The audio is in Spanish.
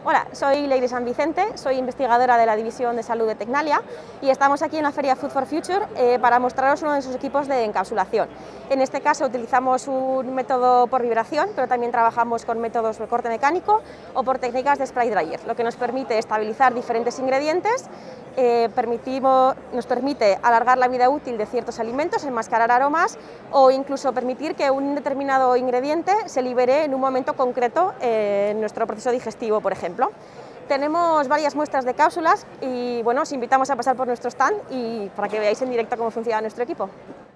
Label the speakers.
Speaker 1: Hola, soy Leire San Vicente, soy investigadora de la División de Salud de Tecnalia y estamos aquí en la feria Food for Future para mostraros uno de sus equipos de encapsulación. En este caso utilizamos un método por vibración, pero también trabajamos con métodos de corte mecánico o por técnicas de spray dryer, lo que nos permite estabilizar diferentes ingredientes, nos permite alargar la vida útil de ciertos alimentos, enmascarar aromas o incluso permitir que un determinado ingrediente se libere en un momento concreto en nuestro proceso digestivo, por ejemplo. Tenemos varias muestras de cápsulas y bueno, os invitamos a pasar por nuestro stand y para que veáis en directo cómo funciona nuestro equipo.